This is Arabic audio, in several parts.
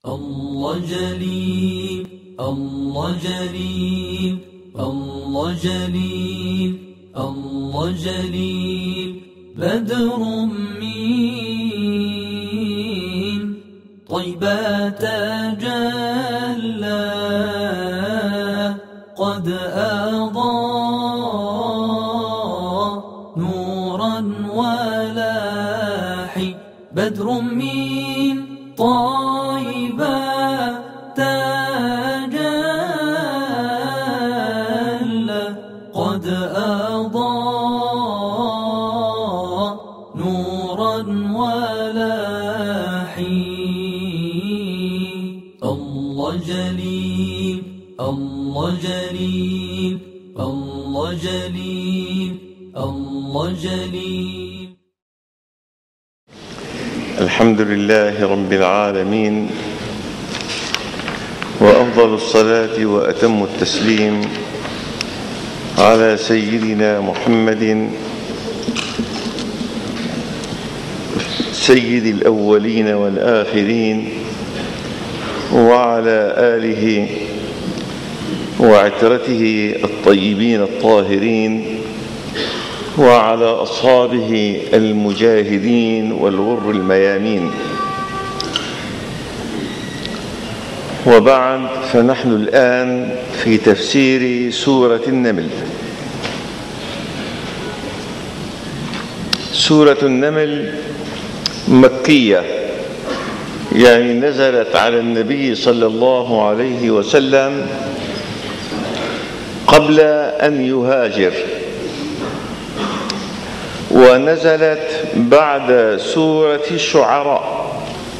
الله جليل الله جليل الله جليل الله جليل بدر من طيبة تجلى قد أضاء نورا ولاحي بدر من طيبة تجلى قد أضاء نورا ولاحي الله جليل الله جليل الله جليل الله جليل. الحمد لله رب العالمين، وأفضل الصلاة وأتم التسليم على سيدنا محمد سيد الأولين والآخرين، وعلى آله وعترته الطيبين الطاهرين، وعلى أصحابه المجاهدين والغر الميامين. وبعد، فنحن الآن في تفسير سورة النمل. سورة النمل مكية، يعني نزلت على النبي صلى الله عليه وسلم قبل أن يهاجر، ونزلت بعد سورة الشعراء،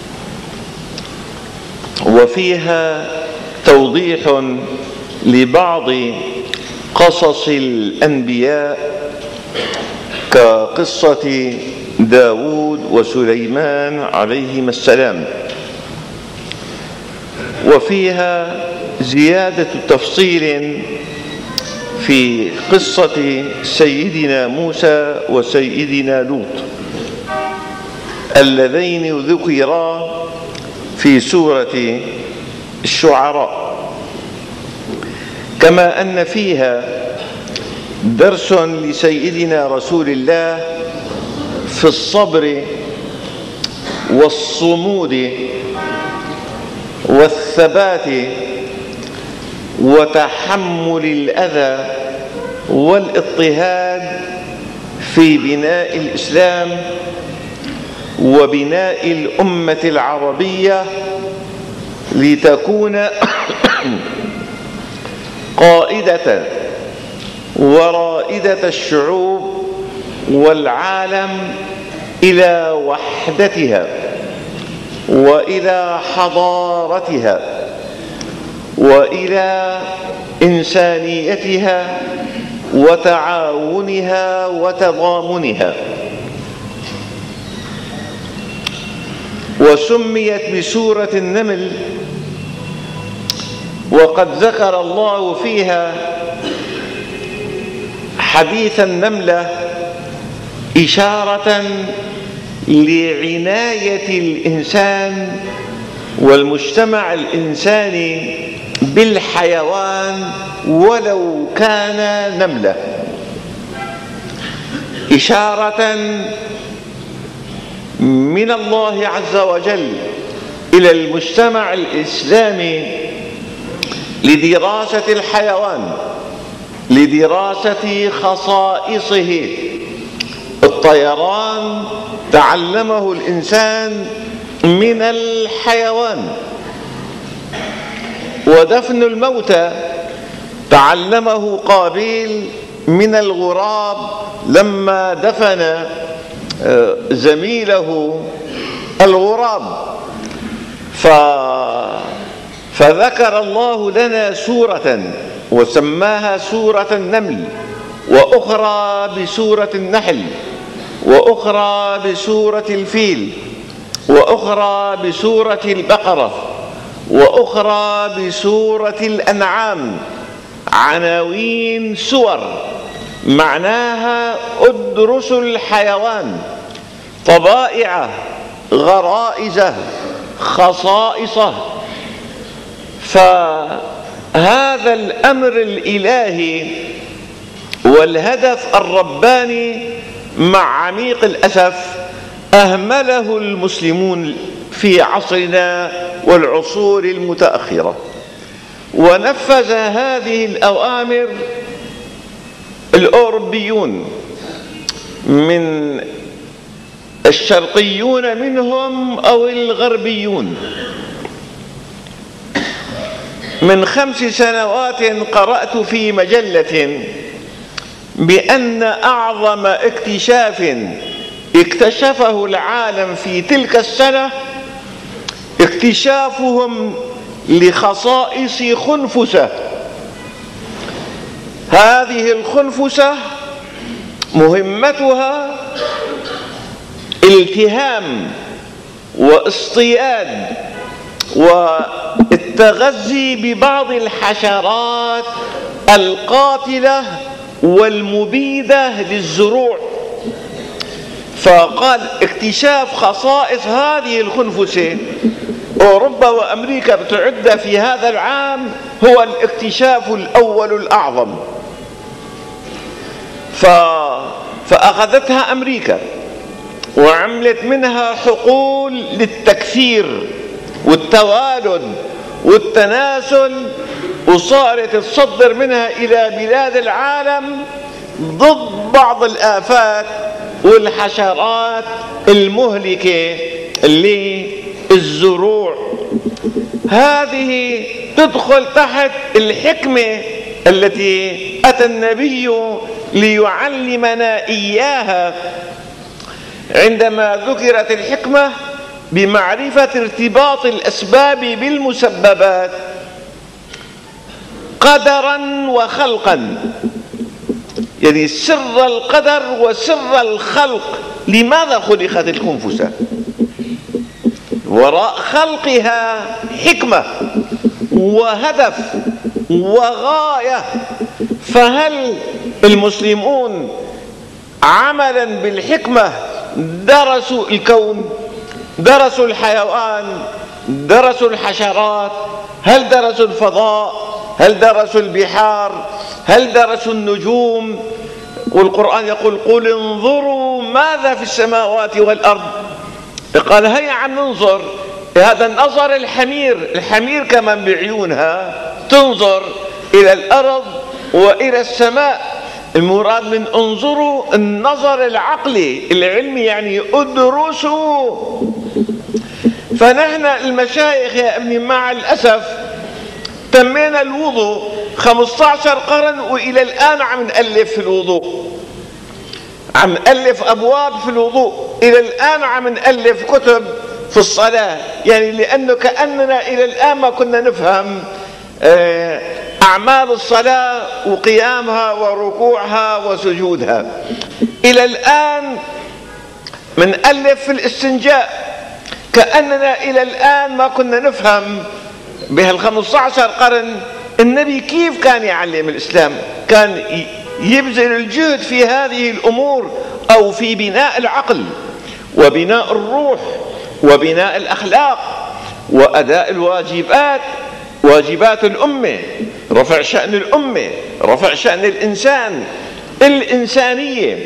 وفيها توضيح لبعض قصص الأنبياء كقصة داود وسليمان عليهما السلام، وفيها زيادة تفصيل في قصة سيدنا موسى وسيدنا لوط اللذين ذكرا في سورة الشعراء، كما أن فيها درس لسيدنا رسول الله في الصبر والصمود والثبات وتحمل الأذى والاضطهاد في بناء الإسلام وبناء الأمة العربية لتكون قائدة ورائدة الشعوب والعالم إلى وحدتها وإلى حضارتها وإلى إنسانيتها وتعاونها وتضامنها. وسميت بسورة النمل، وقد ذكر الله فيها حديث النملة إشارة لعناية الإنسان والمجتمع الإنساني بالحيوان ولو كان نملة، إشارة من الله عز وجل إلى المجتمع الإسلامي لدراسة الحيوان، لدراسة خصائصه. الطيران تعلمه الإنسان من الحيوان، ودفن الموتى تعلمه قابيل من الغراب لما دفن زميله الغراب. فذكر الله لنا سورة وسماها سورة النمل، وأخرى بسورة النحل، وأخرى بسورة الفيل، وأخرى بسورة البقرة، وأخرى بسورة الأنعام. عناوين سور معناها ادرس الحيوان، طبائعه، غرائزه، خصائصه، فهذا الأمر الإلهي والهدف الرباني مع عميق الأسف أهمله المسلمون في عصرنا والعصور المتأخرة، ونفذ هذه الأوامر الأوروبيون من الشرقيون منهم أو الغربيون. من 5 سنوات قرأت في مجلة بأن أعظم اكتشاف اكتشفه العالم في تلك السنة اكتشافهم لخصائص خنفسة. هذه الخنفسة مهمتها التهام واصطياد والتغذي ببعض الحشرات القاتلة والمبيدة للزروع. فقال اكتشاف خصائص هذه الخنفسة، أوروبا وأمريكا بتعد في هذا العام هو الاكتشاف الأول الأعظم. فأخذتها أمريكا وعملت منها حقول للتكثير والتوالد والتناسل، وصارت تصدر منها إلى بلاد العالم ضد بعض الآفات والحشرات المهلكة للزروع. هذه تدخل تحت الحكمة التي أتى النبي ليعلمنا إياها عندما ذكرت الحكمة بمعرفة ارتباط الأسباب بالمسببات قدرا وخلقا، يعني سر القدر وسر الخلق. لماذا خلقت الخنفسة؟ وراء خلقها حكمة وهدف وغاية. فهل المسلمون عملا بالحكمة درسوا الكون، درسوا الحيوان، درسوا الحشرات؟ هل درسوا الفضاء؟ هل درسوا البحار؟ هل درسوا النجوم؟ والقرآن يقول قل انظروا ماذا في السماوات والأرض. قال هيا عم ننظر. هذا النظر الحمير كمان بعيونها تنظر إلى الأرض وإلى السماء. المراد من انظروا النظر العقلي العلمي، يعني ادرسوا. فنحن المشايخ يا ابني مع الأسف تمينا الوضوء 15 قرن وإلى الآن عم نألف في الوضوء، عم نألف أبواب في الوضوء، إلى الآن عم نألف كتب في الصلاة. يعني لأنه كأننا إلى الآن ما كنا نفهم أعمال الصلاة وقيامها وركوعها وسجودها. إلى الآن منألف في الاستنجاء، كأننا إلى الآن ما كنا نفهم بهال15 قرن النبي كيف كان يعلم الإسلام، كان يبذل الجهد في هذه الأمور أو في بناء العقل وبناء الروح وبناء الأخلاق وأداء الواجبات، واجبات الأمة، رفع شأن الأمة، رفع شأن الإنسان، الإنسانية،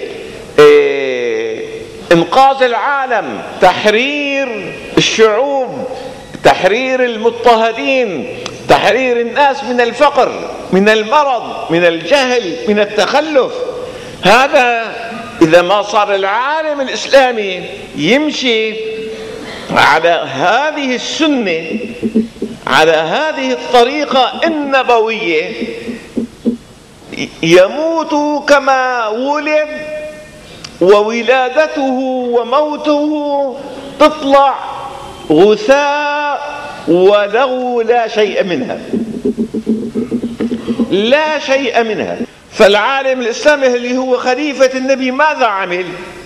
إنقاذ العالم، تحرير الشعوب، تحرير المضطهدين، تحرير الناس من الفقر، من المرض، من الجهل، من التخلف. هذا إذا ما صار العالم الإسلامي يمشي على هذه السنة، على هذه الطريقة النبوية، يموت كما ولد، وولادته وموته تطلع غثاء ولو لا شيء منها، لا شيء منها. فالعالم الإسلامي اللي هو خليفة النبي ماذا عمل؟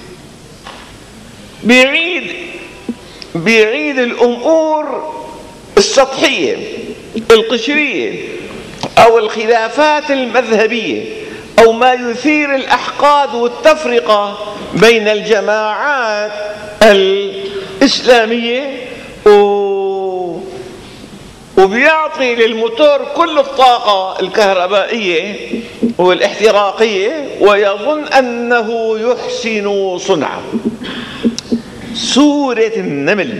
بيعيد الأمور السطحية القشرية أو الخلافات المذهبية أو ما يثير الأحقاد والتفرقة بين الجماعات الإسلامية، وبيعطي للموتور كل الطاقة الكهربائية والاحتراقية ويظن أنه يحسن صنعا. سورة النمل.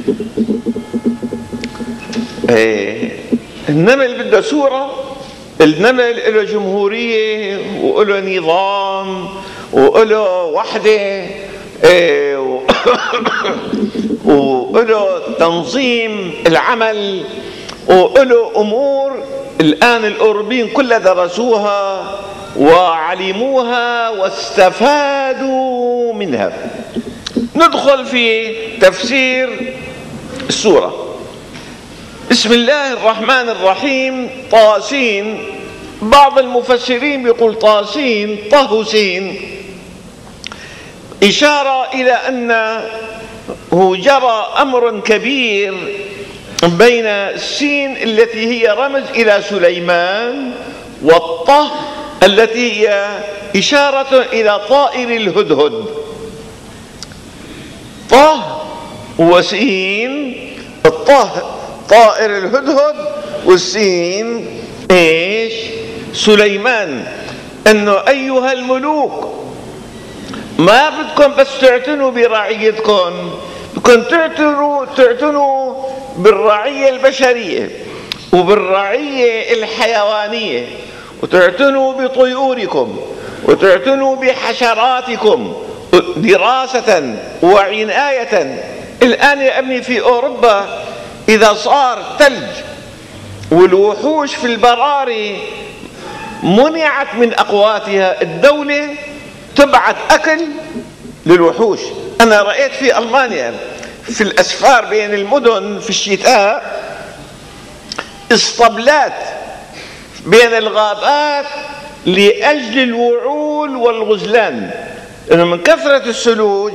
النمل بده سورة. النمل له جمهورية وله نظام وله وحدة وله تنظيم العمل وله أمور الآن الأوروبيين كلها درسوها وعلموها واستفادوا منها. ندخل في تفسير السورة. بسم الله الرحمن الرحيم. طاسين. بعض المفسرين بيقول طاسين طهسين، إشارة إلى أنه جرى أمر كبير بين السين التي هي رمز إلى سليمان والطه التي هي إشارة إلى طائر الهدهد. طه وسين. الطه طائر الهدهد والسين ايش؟ سليمان. انه ايها الملوك ما بدكم بس تعتنوا برعيتكم، بدكم تعتنوا بالرعية البشرية وبالرعية الحيوانية، وتعتنوا بطيوركم وتعتنوا بحشراتكم دراسة وعناية. الآن يا ابني في أوروبا إذا صار ثلج والوحوش في البراري منعت من أقواتها، الدولة تبعت أكل للوحوش. أنا رأيت في ألمانيا في الأسفار بين المدن في الشتاء اسطبلات بين الغابات لأجل الوعول والغزلان، إنه من كثرة الثلوج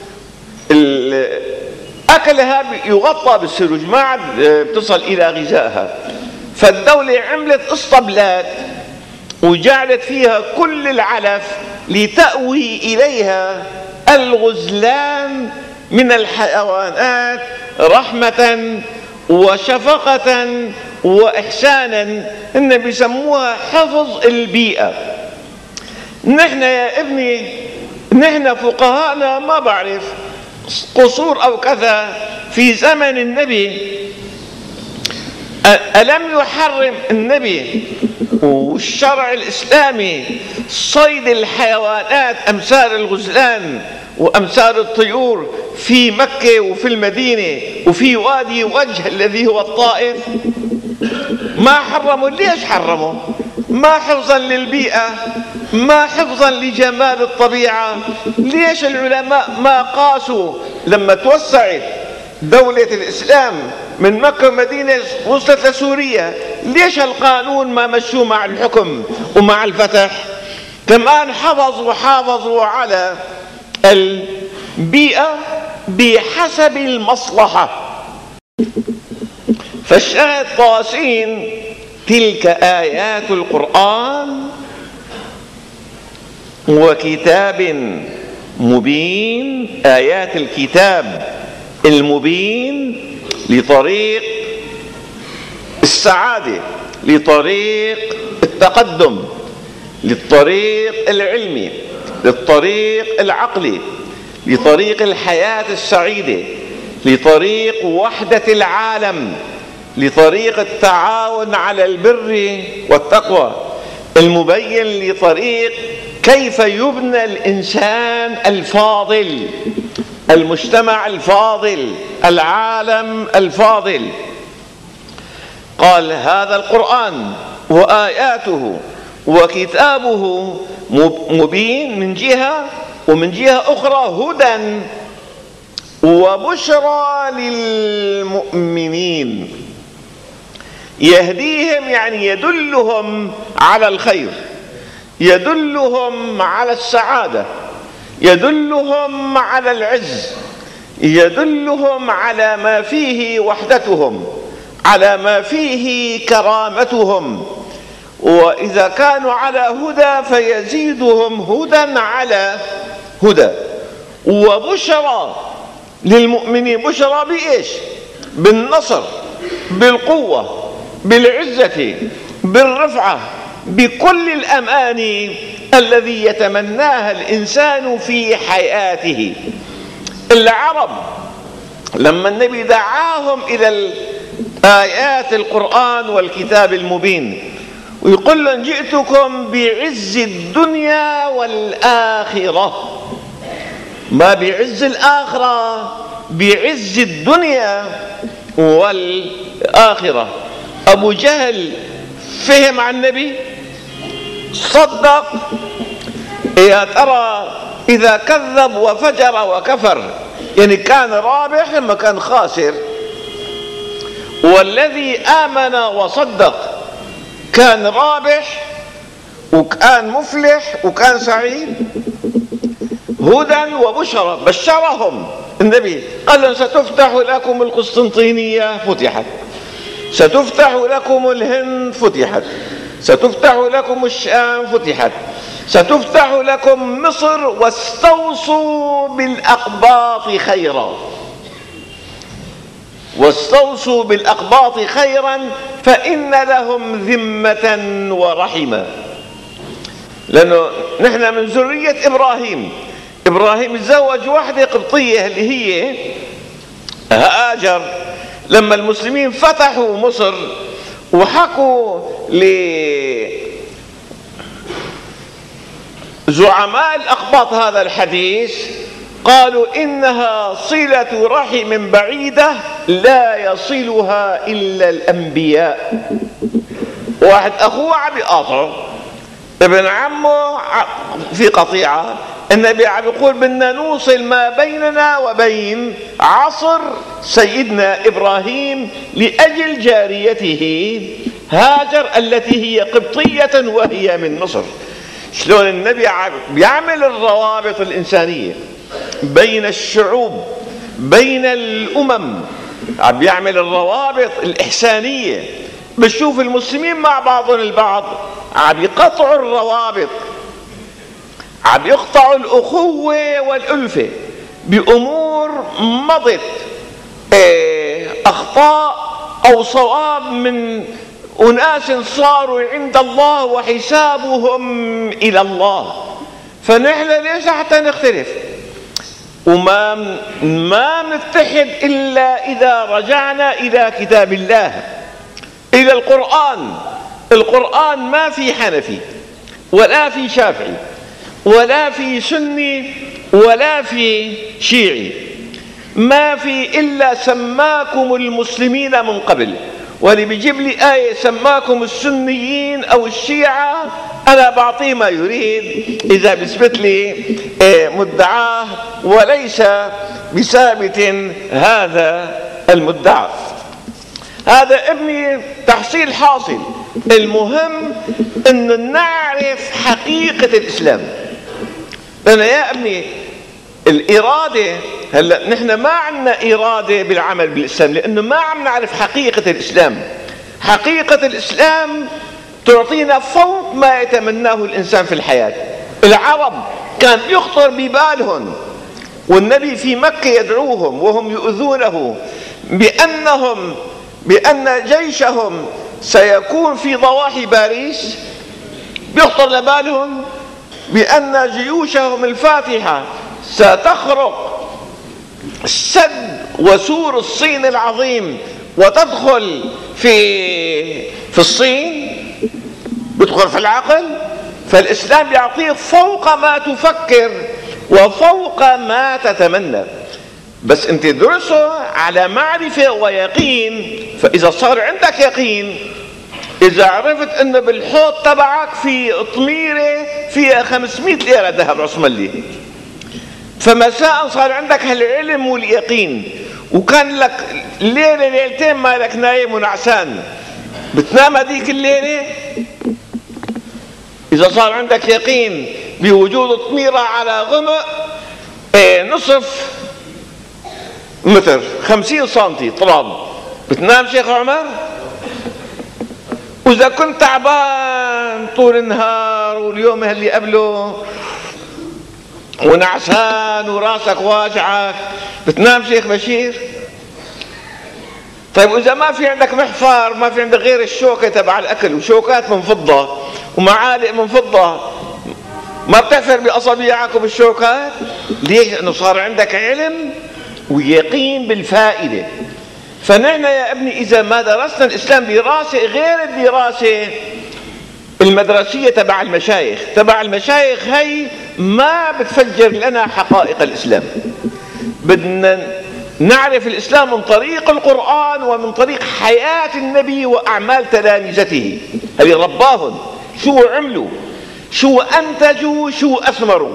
أكلها يغطى بالثلوج ما عاد بتصل إلى غذائها. فالدولة عملت اسطبلات وجعلت فيها كل العلف لتأوي إليها الغزلان من الحيوانات رحمة وشفقة وإحسانا. إن بيسموها حفظ البيئة. نحن يا ابني نحن فقهاءنا ما بعرف قصور أو كذا في زمن النبي. ألم يحرم النبي والشرع الإسلامي صيد الحيوانات أمثال الغزلان وأمثال الطيور في مكة وفي المدينة وفي وادي وجه الذي هو الطائف؟ ما حرموا. ليش حرموا؟ ما حفظا للبيئة، ما حفظا لجمال الطبيعة. ليش العلماء ما قاسوا لما توسعت دولة الإسلام من مكة ومدينة وصلت لسوريا؟ ليش القانون ما مشوا مع الحكم ومع الفتح؟ كمان حافظوا على البيئة بحسب المصلحة. فالشاهد طاسين تلك آيات القرآن وكتاب مبين. آيات الكتاب المبين لطريق السعادة، لطريق التقدم، للطريق العلمي، للطريق العقلي، لطريق الحياة السعيدة، لطريق وحدة العالم، لطريق التعاون على البر والتقوى، المبين لطريق كيف يبنى الإنسان الفاضل، المجتمع الفاضل، العالم الفاضل. قال هذا القرآن وآياته وكتابه مبين من جهة، ومن جهة أخرى هدى وبشرى للمؤمنين. يهديهم يعني يدلهم على الخير، يدلهم على السعادة، يدلهم على العز، يدلهم على ما فيه وحدتهم، على ما فيه كرامتهم. وإذا كانوا على هدى فيزيدهم هدى على هدى. وبشرى للمؤمنين. بشرى بإيش؟ بالنصر بالقوة، بالعزة، بالرفعة، بكل الأماني الذي يتمناها الإنسان في حياته. العرب لما النبي دعاهم إلى آيات القرآن والكتاب المبين ويقول لهم جئتكم بعز الدنيا والآخرة، ما بعز الآخرة، بعز الدنيا والآخرة. أبو جهل فهم عن النبي، صدق، يا ترى إذا كذب وفجر وكفر يعني كان رابح لما كان خاسر، والذي آمن وصدق كان رابح وكان مفلح وكان سعيد. هدى وبشرى، بشرهم النبي قال لهم ستفتح لكم القسطنطينية فتحت، ستفتح لكم الهند فتحت، ستفتح لكم الشام فتحت، ستفتح لكم مصر، واستوصوا بالأقباط خيرا، واستوصوا بالأقباط خيرا فإن لهم ذمة ورحمة. لأنه نحن من ذرية إبراهيم. إبراهيم تزوج واحدة قبطية اللي هي هاجر. لما المسلمين فتحوا مصر وحكوا لزعماء الأقباط هذا الحديث قالوا إنها صلة رحم بعيدة لا يصلها إلا الأنبياء. واحد أخوه عم يقاطعه، ابن عمه في قطيعة، النبي عم يقول بدنا نوصل ما بيننا وبين عصر سيدنا إبراهيم لأجل جاريته هاجر التي هي قبطية وهي من مصر. شلون النبي بيعمل الروابط الإنسانية بين الشعوب، بين الأمم، عم بيعمل الروابط الإحسانية. بشوف المسلمين مع بعضهم البعض عم يقطعوا الروابط، عم يقطعوا الأخوة والألفة بأمور مضت، أخطاء أو صواب من أناس صاروا عند الله وحسابهم إلى الله. فنحن ليش حتى نختلف؟ وما نتحد إلا إذا رجعنا إلى كتاب الله، إلى القرآن. القرآن ما في حنفي ولا في شافعي ولا في سني ولا في شيعي، ما في إلا سماكم المسلمين من قبل، واللي بيجيب لي آية سماكم السنيين أو الشيعة أنا بعطيه ما يريد إذا بيثبت لي مدعاه وليس بثابت هذا المدعى. هذا ابني تحصيل حاصل. المهم أن نعرف حقيقة الإسلام. لأن يا ابني الإرادة، هلا نحن ما عندنا إرادة بالعمل بالإسلام لأنه ما عم نعرف حقيقة الإسلام. حقيقة الإسلام تعطينا فوق ما يتمناه الإنسان في الحياة. العرب كان يخطر ببالهم والنبي في مكة يدعوهم وهم يؤذونه بأن جيشهم سيكون في ضواحي باريس، بيخطر لبالهم بأن جيوشهم الفاتحة ستخرق سد وسور الصين العظيم وتدخل في الصين، بيدخل في العقل. فالإسلام يعطيك فوق ما تفكر وفوق ما تتمنى، بس انت درسه على معرفة ويقين. فإذا صار عندك يقين، إذا عرفت أنه بالحوض تبعك في طميرة فيها 500 ليرة ذهب عثماني، فمساء صار عندك هالعلم واليقين، وكان لك ليلة ليلتين ما لك نايم ونعسان، بتنام هذيك الليلة. إذا صار عندك يقين بوجود طميرة على غمق نصف متر 50 سنتي طراب، بتنام شيخ عمر؟ وإذا كنت تعبان طول النهار واليوم اللي قبله ونعسان وراسك واجعك، بتنام شيخ بشير؟ طيب إذا ما في عندك محفار، ما في عندك غير الشوكة تبع الأكل وشوكات من فضة ومعالق من فضة، ما بتحفر بأصابعك وبالشوكات؟ ليش؟ لأنه صار عندك علم ويقين بالفائدة. فنحن يا ابني إذا ما درسنا الإسلام دراسة غير الدراسة المدرسية تبع المشايخ هي ما بتفجر لنا حقائق الإسلام. بدنا نعرف الإسلام من طريق القرآن ومن طريق حياة النبي وأعمال تلامذته اللي رباهم، شو عملوا، شو أنتجوا، شو أثمروا،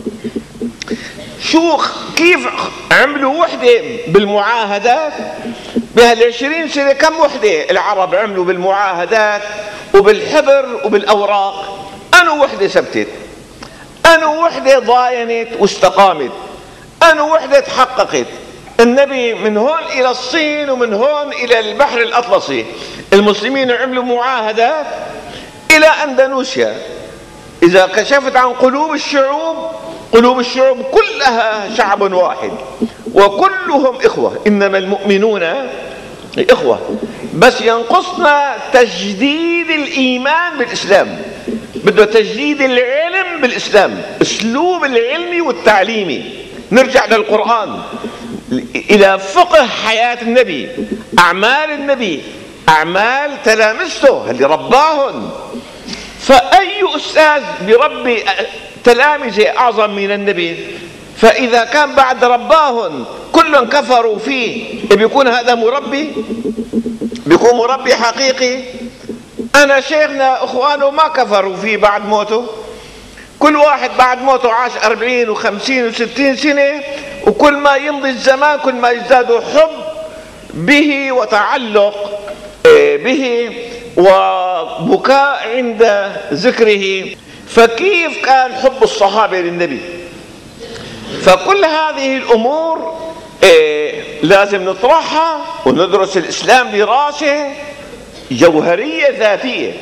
كيف عملوا وحدة بالمعاهدات. بهال20 سنة كم وحدة العرب عملوا بالمعاهدات وبالحبر وبالأوراق؟ أنو وحدة ثبتت، أنو وحدة ضاينت واستقامت، أنو وحدة تحققت. النبي من هون إلى الصين ومن هون إلى البحر الأطلسي المسلمين عملوا معاهدات إلى أندونيسيا. إذا كشفت عن قلوب الشعوب كلها شعب واحد وكلهم إخوة، إنما المؤمنون إخوة، بس ينقصنا تجديد الإيمان بالإسلام. بده تجديد العلم بالإسلام، أسلوب العلمي والتعليمي. نرجع للقرآن، إلى فقه حياة النبي، أعمال النبي، أعمال تلامذته اللي رباهم. فأي أستاذ بربي تلامذة أعظم من النبي؟ فإذا كان بعد رباهم كلهم كفروا فيه، بيكون هذا مربي؟ بيكون مربي حقيقي؟ أنا شيخنا إخوانه ما كفروا فيه بعد موته، كل واحد بعد موته عاش 40 و50 و60 سنة، وكل ما يمضي الزمان كل ما يزدادوا حب به وتعلق به وبكاء عند ذكره. فكيف كان حب الصحابة للنبي؟ فكل هذه الأمور لازم نطرحها وندرس الإسلام دراسة جوهرية ذاتية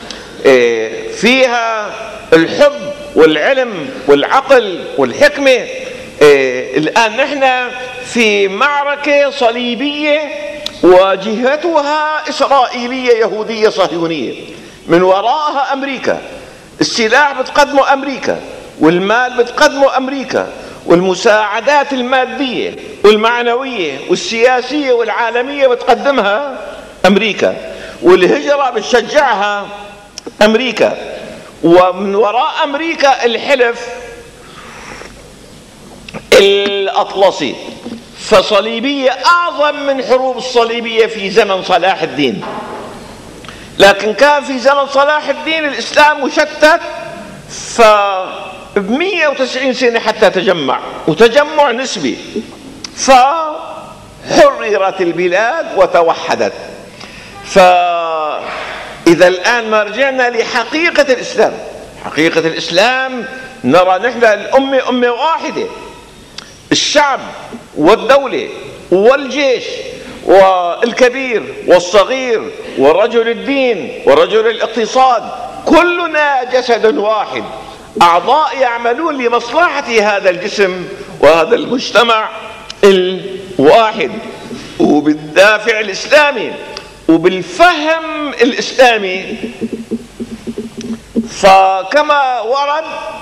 فيها الحب والعلم والعقل والحكمة. الآن نحن في معركة صليبية وجهتها إسرائيلية يهودية صهيونية، من وراءها أمريكا، السلاح بتقدمه أمريكا، والمال بتقدمه أمريكا، والمساعدات المادية والمعنوية والسياسية والعالمية بتقدمها أمريكا، والهجرة بتشجعها أمريكا، ومن وراء أمريكا الحلف الأطلسي. فصليبية أعظم من حروب الصليبية في زمن صلاح الدين. لكن كان في زمن صلاح الدين الإسلام مشتت، ب190 سنة حتى تجمع، وتجمع نسبي، فحررت البلاد وتوحدت. فإذا الآن ما رجعنا لحقيقة الإسلام، حقيقة الإسلام نرى نحن الأمة أمة واحدة، الشعب والدولة والجيش والكبير والصغير ورجل الدين ورجل الاقتصاد، كلنا جسد واحد، أعضاء يعملون لمصلحة هذا الجسم وهذا المجتمع الواحد، وبالدافع الإسلامي وبالفهم الإسلامي. فكما ورد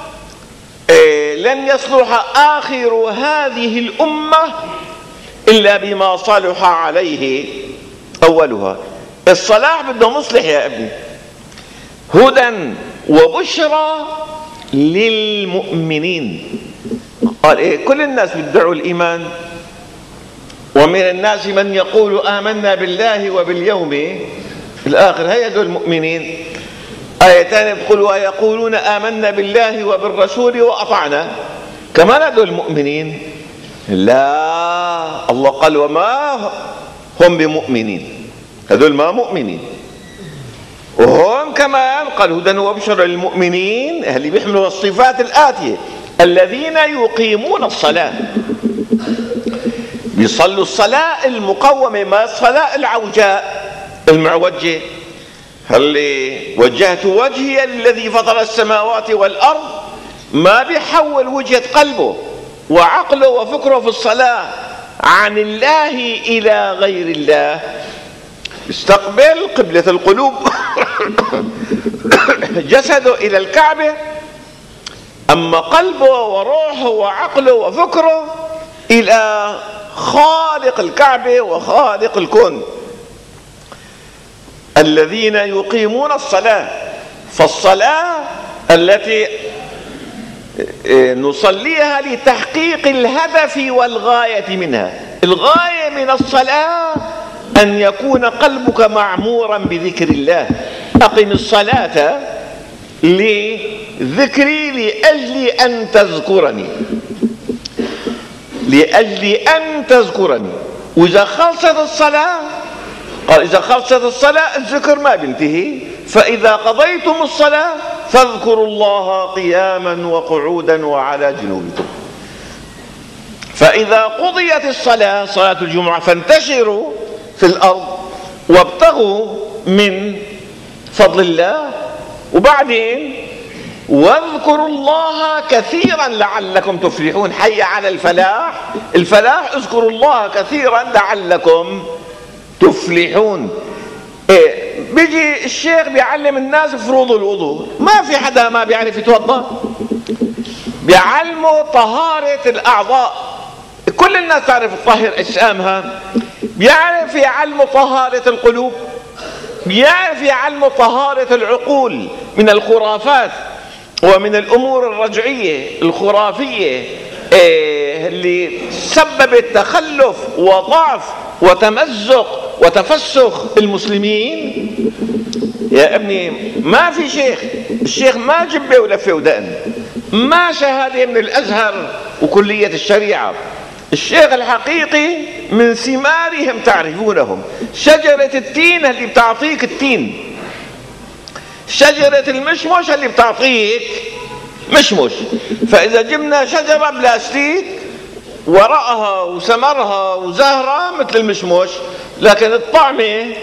لن يصلح آخر هذه الأمة إلا بما صلح عليه أولها. الصلاح بده مصلح يا ابني، هدى وبشرى للمؤمنين. قال إيه؟ كل الناس بيدعوا الإيمان، ومن الناس من يقول آمنا بالله وباليوم الآخر، هي دول المؤمنين. آية ثانية بتقول ويقولون آمنا بالله وبالرسول وأطعنا، كمان هدول المؤمنين؟ لا، الله قال وما هم بمؤمنين، هدول ما مؤمنين. وهون كمان قال هدى وبشرى للمؤمنين اللي بيحملوا الصفات الآتية: الذين يقيمون الصلاة، بيصلوا الصلاة المقومة، ما الصلاة العوجاء المعوجة. اللي وجهت وجهي الذي فطر السماوات والأرض، ما بيحول وجهة قلبه وعقله وفكره في الصلاة عن الله إلى غير الله، استقبل قبلة القلوب جسده إلى الكعبة، أما قلبه وروحه وعقله وفكره إلى خالق الكعبة وخالق الكون. الذين يقيمون الصلاة، فالصلاة التي نصليها لتحقيق الهدف والغاية منها. الغاية من الصلاة أن يكون قلبك معمورا بذكر الله. أقم الصلاة لذكري لأجل أن تذكرني، لأجل أن تذكرني. وإذا خلصت الصلاة، قال إذا خلصت الصلاة الذكر ما بينتهي، فإذا قضيتم الصلاة فاذكروا الله قياما وقعودا وعلى جنوبكم. فإذا قضيت الصلاة، صلاة الجمعة، فانتشروا في الأرض وابتغوا من فضل الله، وبعدين واذكروا الله كثيرا لعلكم تفلحون. حي على الفلاح، الفلاح اذكروا الله كثيرا لعلكم تفلحون. بيجي الشيخ بيعلم الناس فروض الوضوء، ما في حدا ما بيعرف يتوضا، بيعلموا طهارة الأعضاء، كل الناس تعرف تطهر أجسامها، بيعرف يعلموا طهارة القلوب، بيعرف يعلموا طهارة العقول من الخرافات ومن الأمور الرجعية الخرافية اللي سببت تخلف وضعف وتمزق وتفسخ المسلمين. يا ابني ما في شيخ، الشيخ ما جبه ولفه ودقن، ما شهادة من الأزهر وكلية الشريعة. الشيخ الحقيقي من ثمارهم تعرفونهم، شجرة التين اللي بتعطيك التين، شجرة المشمش اللي بتعطيك مشمش. فإذا جبنا شجرة بلاستيك ورقها وثمرها وزهرها مثل المشمش، لكن الطعمة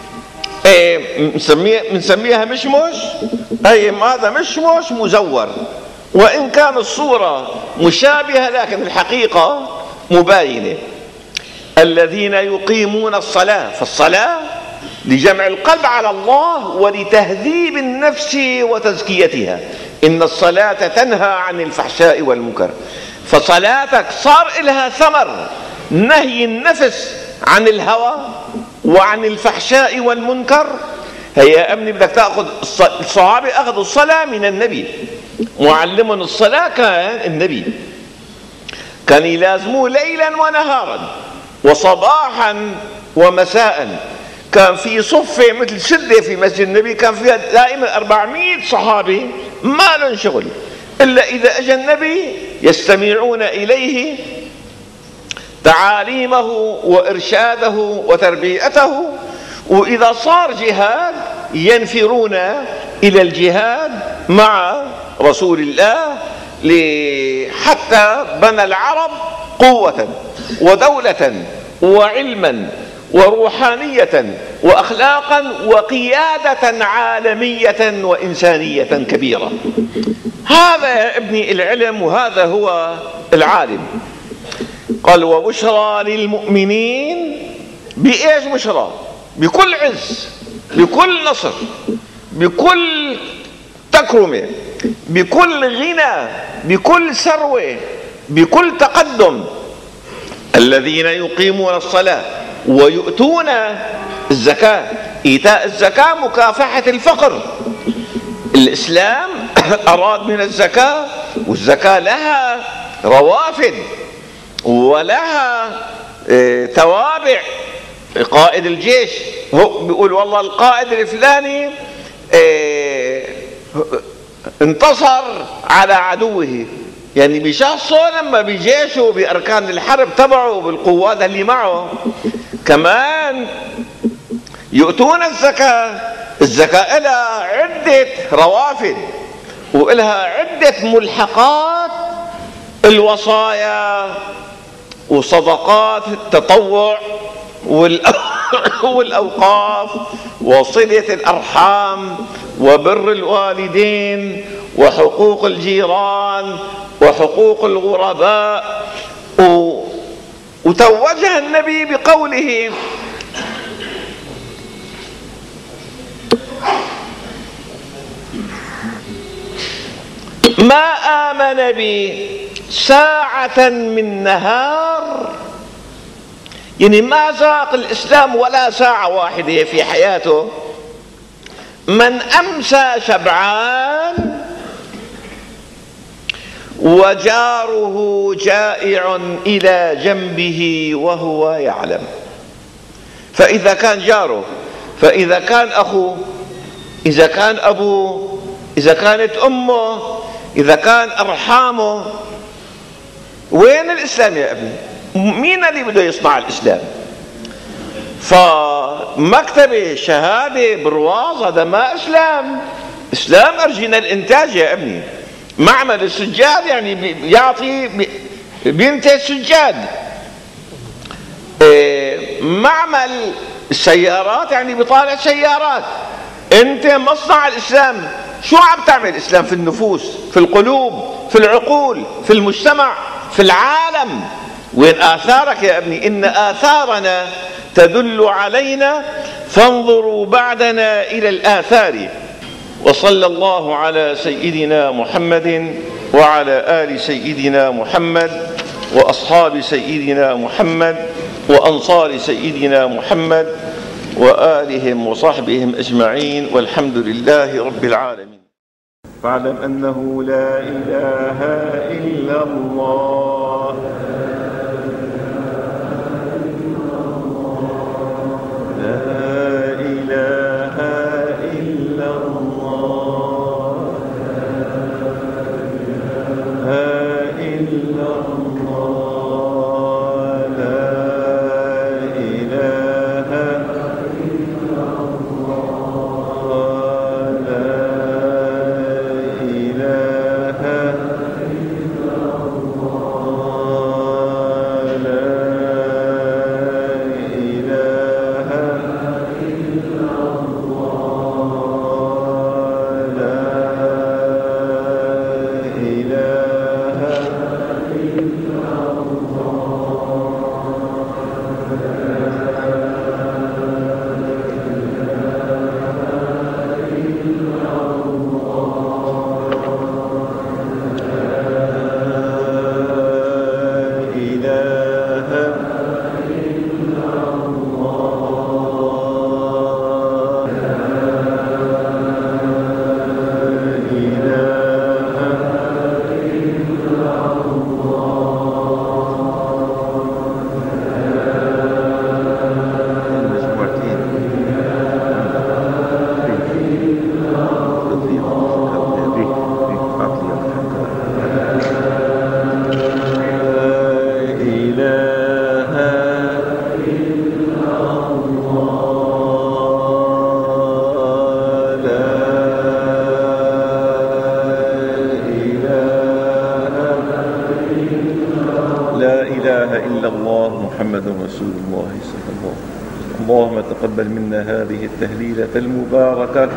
بنسميها مشمش، أي هذا مشمش مزور، وإن كان الصورة مشابهة لكن الحقيقة مباينة. الذين يقيمون الصلاة، فالصلاة لجمع القلب على الله ولتهذيب النفس وتزكيتها. إن الصلاة تنهى عن الفحشاء والمنكر. فصلاتك صار لها ثمر نهي النفس عن الهوى وعن الفحشاء والمنكر. هيا أمني بدك تأخذ، الصحابة أخذوا الصلاة من النبي، معلم الصلاة كان النبي، كان يلازموه ليلا ونهارا وصباحا ومساء. كان في صفة مثل سدة في مسجد النبي، كان فيها دائما 400 صحابي ما لهم شغل إلا إذا أجى النبي يستمعون إليه تعاليمه وإرشاده وتربيته، وإذا صار جهاد ينفرون إلى الجهاد مع رسول الله، حتى بنى العرب قوة ودولة وعلما وروحانية وأخلاقا وقيادة عالمية وإنسانية كبيرة. هذا يا ابني العلم، وهذا هو العالم. قال وبشرى للمؤمنين، بإيش بشرى؟ بكل عز، بكل نصر، بكل تكرمة، بكل غنى، بكل ثروة، بكل تقدم. الذين يقيمون الصلاة ويؤتون الزكاة. إيتاء الزكاة مكافحة الفقر. الإسلام أراد من الزكاة، والزكاة لها روافد ولها توابع. قائد الجيش هو بيقول والله القائد الفلاني انتصر على عدوه، يعني بشخصه لما بجيشه بأركان الحرب تبعه بالقوات اللي معه. كمان يؤتون الزكاة. الزكاة لها عدة روافد ولها عدة ملحقات، الوصايا وصدقات التطوع والأوقاف وصلة الأرحام وبر الوالدين وحقوق الجيران وحقوق الغرباء. وتوجه النبي بقوله ما آمن بي ساعة من نهار، يعني ما ذاق الإسلام ولا ساعة واحدة في حياته، من أمسى شبعان وجاره جائع إلى جنبه وهو يعلم. فإذا كان جاره، فإذا كان أخوه، إذا كان أبوه، إذا كانت أمه، إذا كان أرحامه، وين الإسلام يا ابني؟ مين اللي بده يصنع الإسلام؟ فمكتبة شهادة برواز هذا ما إسلام. إسلام أرجينا الإنتاج يا ابني. معمل السجاد يعني بيعطي بينتج سجاد. معمل السيارات يعني بيطالع سيارات. انت مصنع الإسلام. شو عم تعمل الإسلام في النفوس، في القلوب، في العقول، في المجتمع، في العالم؟ وين آثارك يا ابني؟ إن آثارنا تدل علينا فانظروا بعدنا إلى الآثار. وصلى الله على سيدنا محمد وعلى آل سيدنا محمد وأصحاب سيدنا محمد وأنصار سيدنا محمد وآلهم وصحبهم أجمعين، والحمد لله رب العالمين. فاعلم أنه لا إله إلا الله. محمد رسول الله صلى الله عليه وسلم. اللهم تقبل منا هذه التهليلة المباركة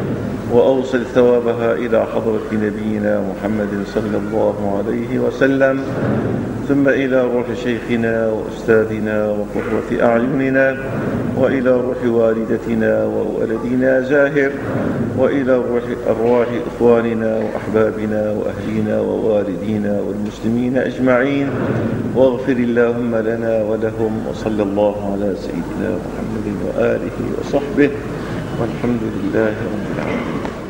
وأوصل ثوابها إلى حضرة نبينا محمد صلى الله عليه وسلم، ثم إلى روح شيخنا وأستاذنا وقرة أعيننا، وإلى روح والدتنا وولدنا زاهر، وإلى أرواح إخواننا وأحبابنا وأهلنا ووالدينا والمسلمين أجمعين، واغفر اللهم لنا ولهم، وصلى الله على سيدنا محمد وآله وصحبه، والحمد لله رب العالمين.